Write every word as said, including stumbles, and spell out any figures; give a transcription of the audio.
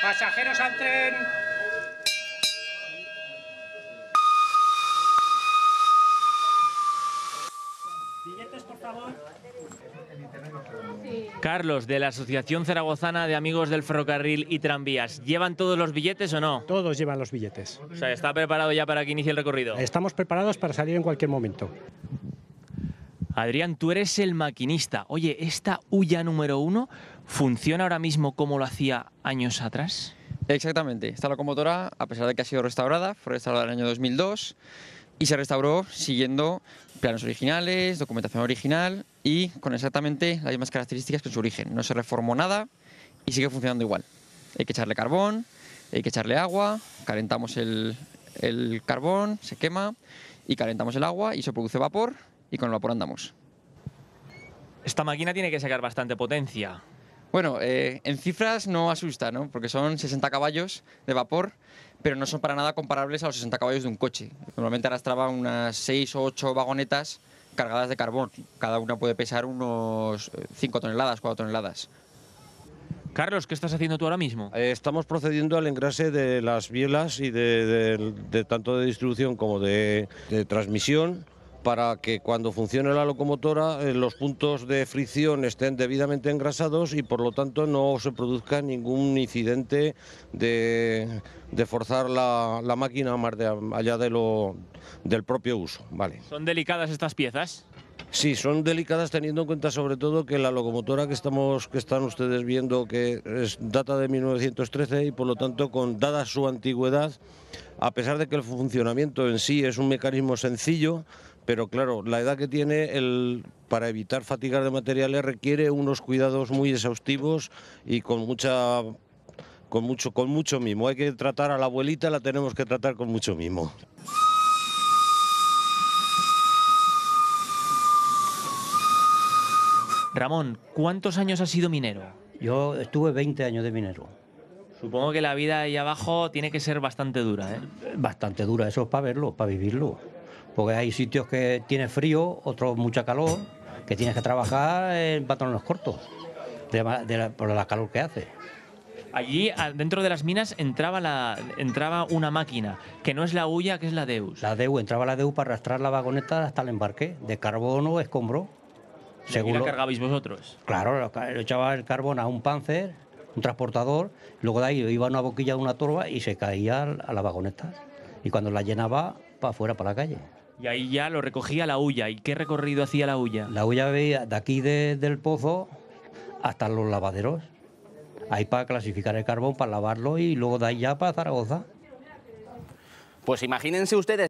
Pasajeros al tren. Billetes, por favor. Carlos, de la Asociación Zaragozana de Amigos del Ferrocarril y Tranvías, ¿llevan todos los billetes o no? Todos llevan los billetes. O sea, ¿está preparado ya para que inicie el recorrido? Estamos preparados para salir en cualquier momento. Adrián, tú eres el maquinista. Oye, ¿esta huya número uno funciona ahora mismo como lo hacía años atrás? Exactamente. Esta locomotora, a pesar de que ha sido restaurada, fue restaurada en el año dos mil dos y se restauró siguiendo planos originales, documentación original y con exactamente las mismas características que en su origen. No se reformó nada y sigue funcionando igual. Hay que echarle carbón, hay que echarle agua, calentamos el, el carbón, se quema y calentamos el agua y se produce vapor y con el vapor andamos. Esta máquina tiene que sacar bastante potencia. Bueno, eh, en cifras no asusta, ¿no? Porque son sesenta caballos de vapor, pero no son para nada comparables a los sesenta caballos de un coche. Normalmente arrastraba unas seis o ocho vagonetas cargadas de carbón. Cada una puede pesar unos cinco toneladas, cuatro toneladas. Carlos, ¿qué estás haciendo tú ahora mismo? Eh, estamos procediendo al engrase de las bielas y de, de, de tanto de distribución como de, de transmisión, para que cuando funcione la locomotora eh, los puntos de fricción estén debidamente engrasados y por lo tanto no se produzca ningún incidente de, de forzar la, la máquina más de, allá de lo, del propio uso. Vale. ¿Son delicadas estas piezas? Sí, son delicadas teniendo en cuenta sobre todo que la locomotora que estamos que están ustedes viendo que es, data de mil novecientos trece y por lo tanto, con dada su antigüedad, a pesar de que el funcionamiento en sí es un mecanismo sencillo, pero claro, la edad que tiene, el, para evitar fatigar de materiales, requiere unos cuidados muy exhaustivos y con mucha con mucho con mucho mimo. Hay que tratar a la abuelita, la tenemos que tratar con mucho mimo. Ramón, ¿cuántos años has sido minero? Yo estuve veinte años de minero. Supongo que la vida ahí abajo tiene que ser bastante dura, ¿eh? Bastante dura, eso es para verlo, para vivirlo. Porque hay sitios que tiene frío, otros mucha calor, que tienes que trabajar en pantalones cortos, de la, de la, por la calor que hace. Allí, dentro de las minas, entraba, la, entraba una máquina, que no es la huya, que es la Deus. La Deus, entraba la Deus para arrastrar la vagoneta hasta el embarque, de carbón o escombro. ¿Y aquí la cargabais vosotros? Claro, le echaba el carbón a un Panzer, un transportador, luego de ahí iba a una boquilla de una torba y se caía a la vagoneta. Y cuando la llenaba, para afuera, para la calle. Y ahí ya lo recogía la huya. ¿Y qué recorrido hacía la huya? La huya veía de aquí de, del pozo hasta los lavaderos. Ahí para clasificar el carbón, para lavarlo y luego de ahí ya para Zaragoza. Pues imagínense ustedes